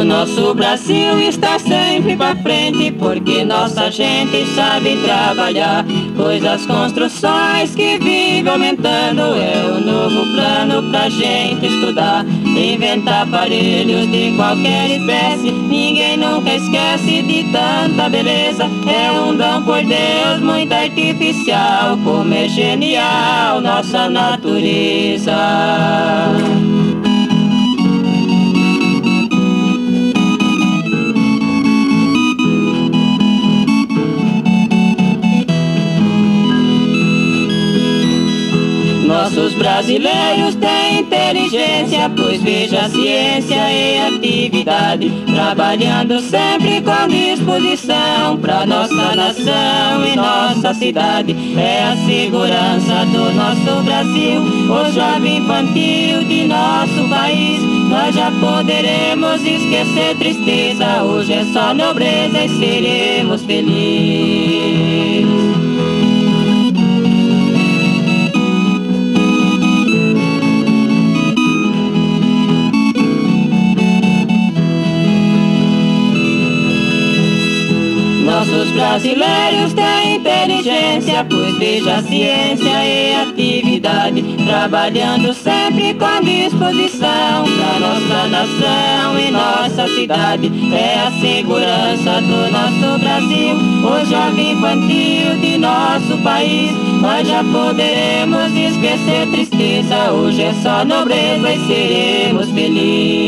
nosso Brasil está sempre pra frente, porque nossa gente sabe trabalhar, pois as construções que vivem aumentando é o novo plano pra gente estudar. Inventar aparelhos de qualquer espécie, ninguém nunca esquece de tanta beleza. É um dom por Deus muito artificial, como é genial nossa natureza. Nossos brasileiros têm inteligência, pois veja a ciência e atividade, trabalhando sempre com disposição pra nossa nação e nossa cidade. É a segurança do nosso Brasil, o jovem infantil de nosso país. Nós já poderemos esquecer tristeza, hoje é só nobreza e seremos felizes. Nossos brasileiros têm inteligência, pois veja a ciência e atividade, trabalhando sempre com disposição pra nossa nação e nossa cidade. É a segurança do nosso Brasil, o jovem infantil de nosso país. Nós já poderemos esquecer tristeza, hoje é só nobreza e seremos felizes.